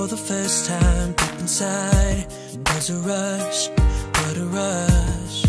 the first time deep inside. There's a rush, what a rush.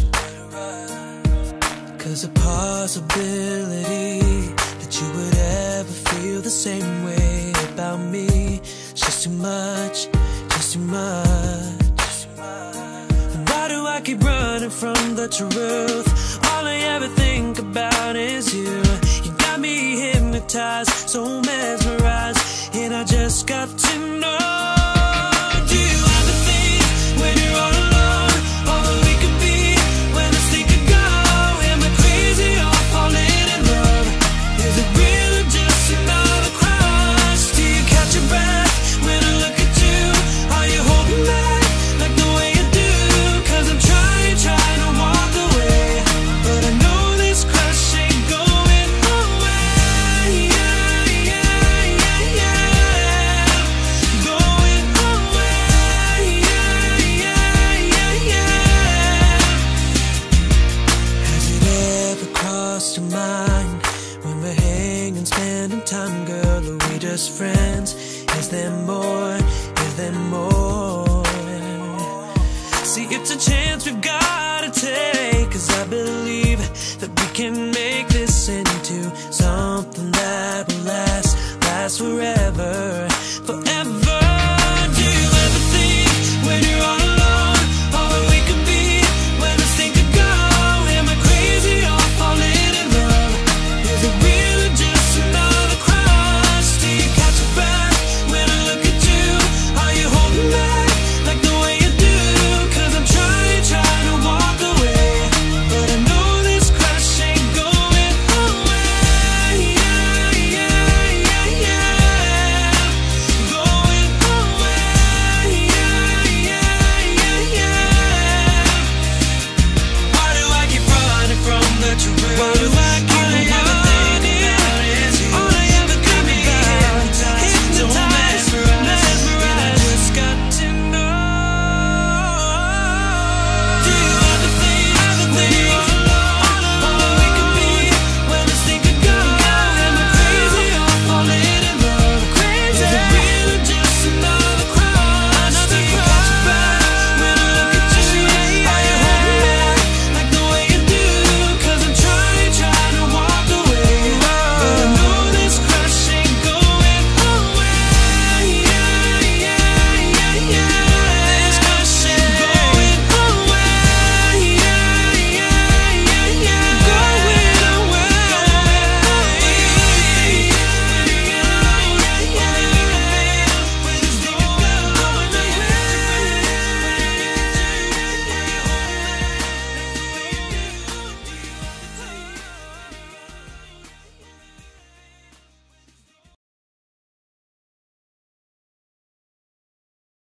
Cause the possibility that you would ever feel the same way about me, it's just too much, just too much. Why do I keep running from the truth? All I ever think about is you. You got me hypnotized, so mesmerized, and I just got to know. Do you ever think when you're all alone, all that we could be, when this thing could go? Am I crazy or falling in love? Is it real or just another crush? Do you catch your breath when I look at you? Are you holding back like the way you do? Cause I'm trying to walk away, but I know this crush ain't going away. Going away. Has it ever crossed your mind when we're hanging, spending time, girl? Are we just friends? Is there more? Is there more? See, it's a chance we've gotta take, cause I believe that we can make this into something that will last forever.